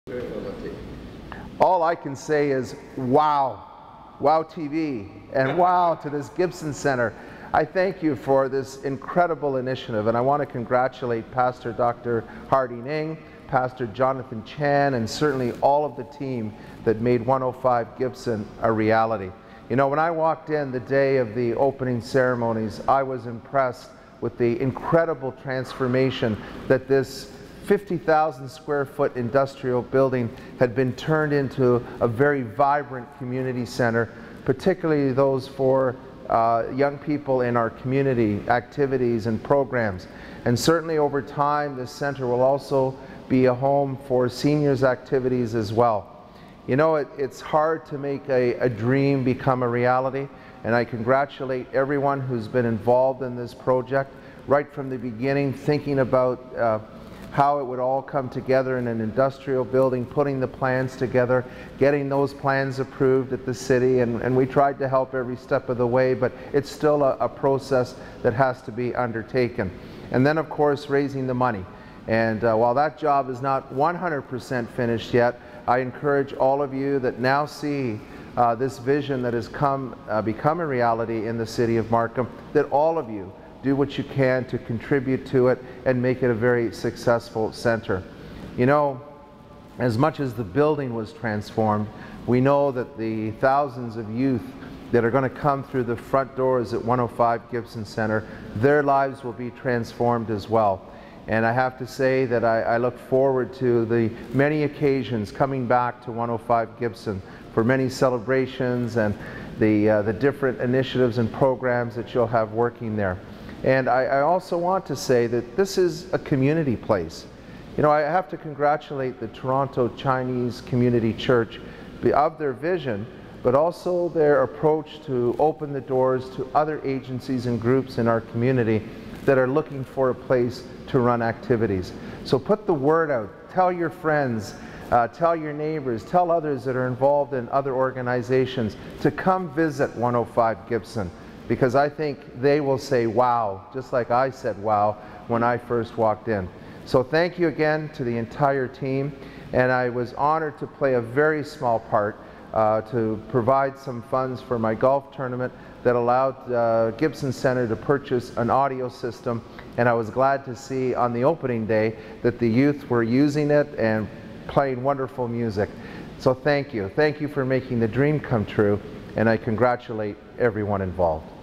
All I can say is wow, wow TV, and wow to this Gibson Center. I thank you for this incredible initiative, and I want to congratulate Pastor Dr. Hardy Ning, Pastor Jonathan Chan, and certainly all of the team that made 105 Gibson a reality. You know, when I walked in the day of the opening ceremonies, I was impressed with the incredible transformation that this 50,000 square foot industrial building had been turned into a very vibrant community center, particularly those for young people in our community activities and programs. And certainly over time, this center will also be a home for seniors activities as well. You know, it's hard to make a dream become a reality, and I congratulate everyone who's been involved in this project right from the beginning, thinking about how it would all come together in an industrial building, putting the plans together, getting those plans approved at the city, and we tried to help every step of the way, but it's still a process that has to be undertaken. And then of course raising the money. And while that job is not 100% finished yet, I encourage all of you that now see this vision that has become a reality in the city of Markham, that all of you do what you can to contribute to it and make it a very successful center. You know, as much as the building was transformed, we know that the thousands of youth that are going to come through the front doors at 105 Gibson Center, their lives will be transformed as well. And I have to say that I look forward to the many occasions coming back to 105 Gibson for many celebrations and the different initiatives and programs that you'll have working there. And I also want to say that this is a community place. You know, I have to congratulate the Toronto Chinese Community Church of their vision, but also their approach to open the doors to other agencies and groups in our community that are looking for a place to run activities. So put the word out, tell your friends, tell your neighbors, tell others that are involved in other organizations to come visit 105 Gibson, because I think they will say wow, just like I said wow when I first walked in. So thank you again to the entire team, and I was honored to play a very small part to provide some funds for my golf tournament that allowed Gibson Center to purchase an audio system, and I was glad to see on the opening day that the youth were using it and playing wonderful music. So thank you. Thank you for making the dream come true, and I congratulate everyone involved.